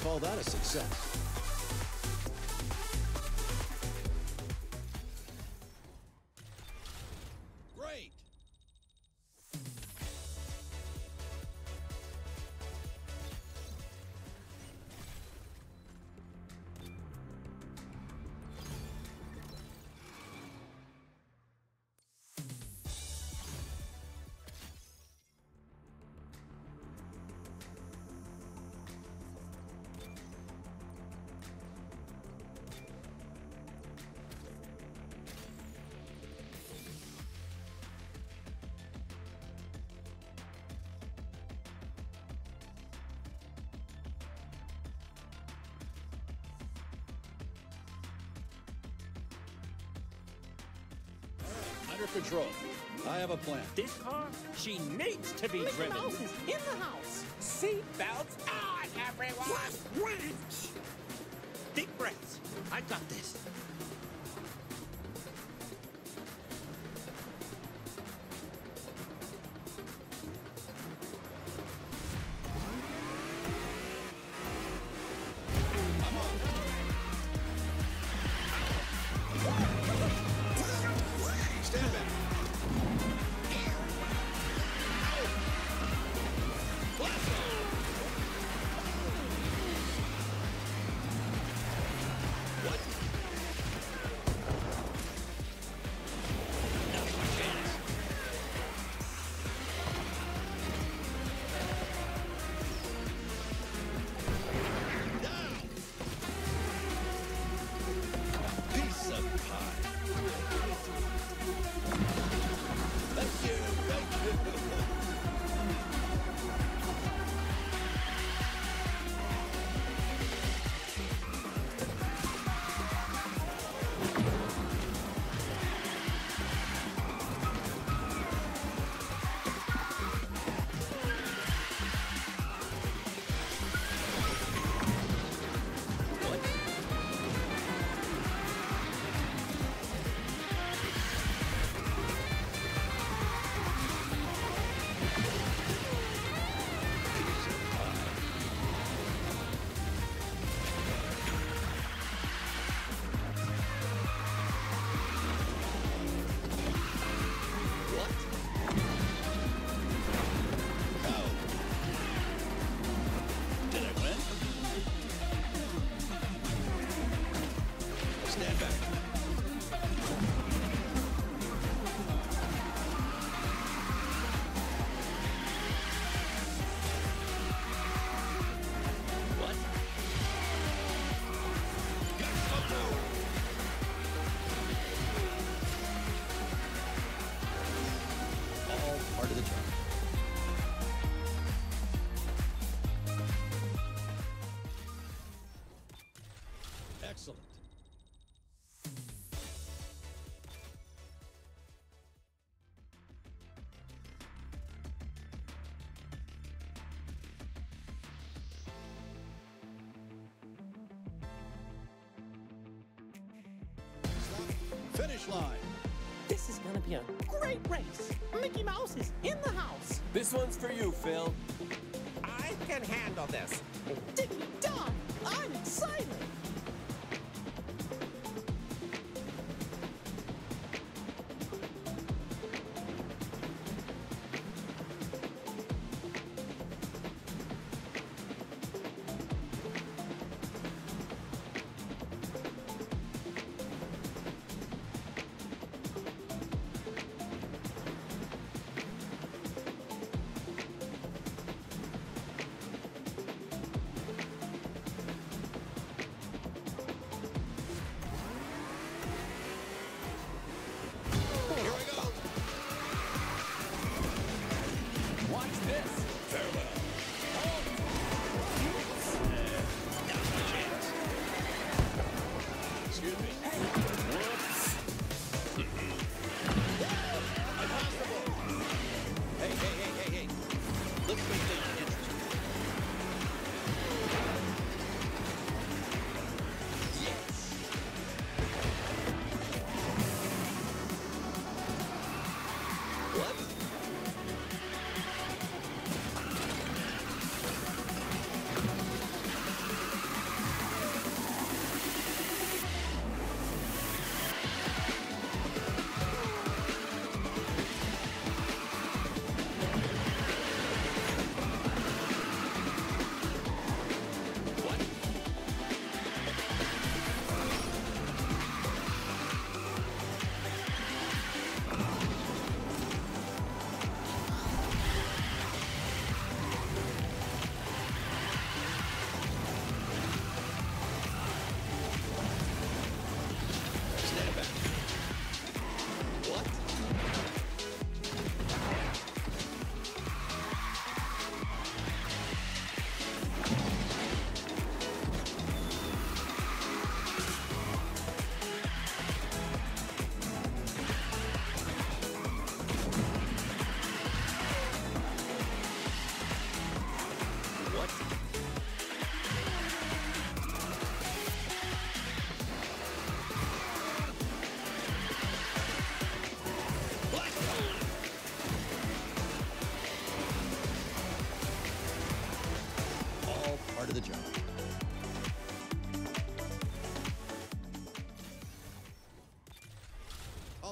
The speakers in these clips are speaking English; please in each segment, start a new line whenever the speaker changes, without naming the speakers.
call that a success. Great! Under control. I have a plan.
This car, she needs to be
Mickey
driven.
Mouse is in the house.
Seatbelts on, everyone!
Wrench!
Deep breaths. I got this.
Stand back. What? Now's my chance. Down. Piece of pie. Thank you. Thank you. What? How? Did I win? Stand back. What? Oh, no. All part of the job. Excellent. Finish line.
This is gonna be a great race. Mickey Mouse is in the house.
This one's for you, Phil.
I can handle this.
Dicky Dog, I'm excited.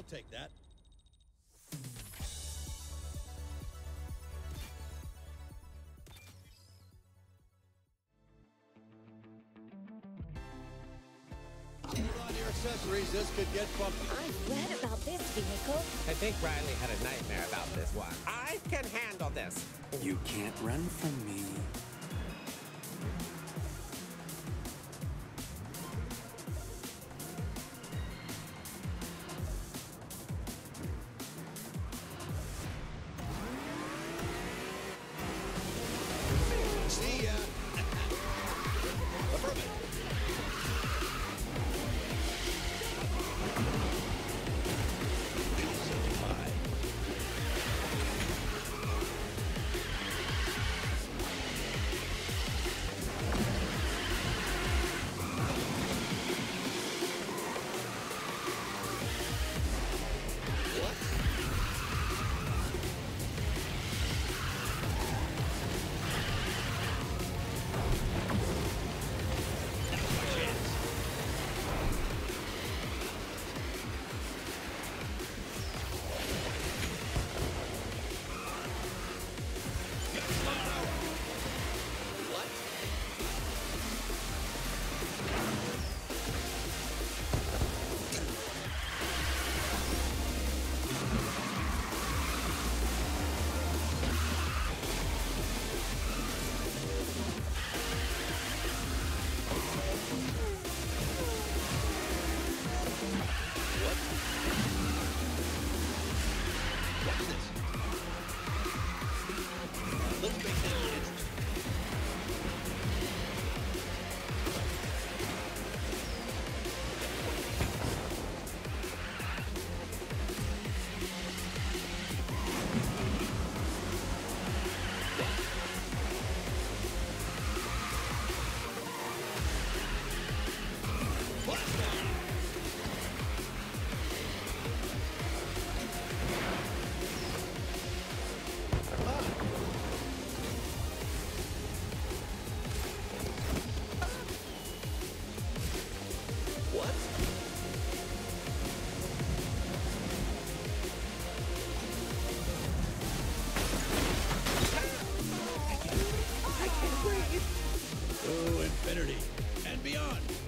take that. Hold on to your accessories. This could get bumpy.
I've read about this vehicle.
I think Riley had a nightmare about this one. I can handle this.
You can't run from me.
See ya. Affirmative. Let's make this interesting. To infinity and beyond.